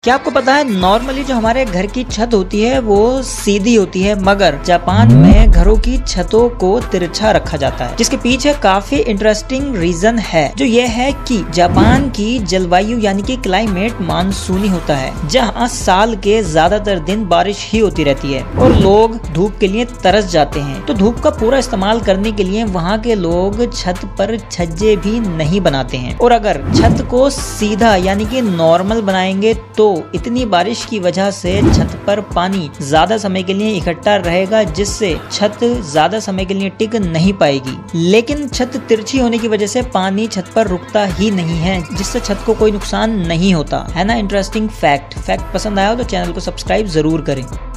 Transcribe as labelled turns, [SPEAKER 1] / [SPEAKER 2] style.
[SPEAKER 1] क्या आपको पता है नॉर्मली जो हमारे घर की छत होती है वो सीधी होती है, मगर जापान में घरों की छतों को तिरछा रखा जाता है, जिसके पीछे काफी इंटरेस्टिंग रीजन है, जो ये है कि जापान की जलवायु यानी कि क्लाइमेट मानसूनी होता है, जहाँ साल के ज्यादातर दिन बारिश ही होती रहती है और लोग धूप के लिए तरस जाते हैं। तो धूप का पूरा इस्तेमाल करने के लिए वहाँ के लोग छत पर छज्जे भी नहीं बनाते हैं, और अगर छत को सीधा यानी कि नॉर्मल बनाएंगे तो इतनी बारिश की वजह से छत पर पानी ज्यादा समय के लिए इकट्ठा रहेगा, जिससे छत ज्यादा समय के लिए टिक नहीं पाएगी। लेकिन छत तिरछी होने की वजह से पानी छत पर रुकता ही नहीं है, जिससे छत को कोई नुकसान नहीं होता है ना। इंटरेस्टिंग फैक्ट पसंद आया हो तो चैनल को सब्सक्राइब जरूर करें।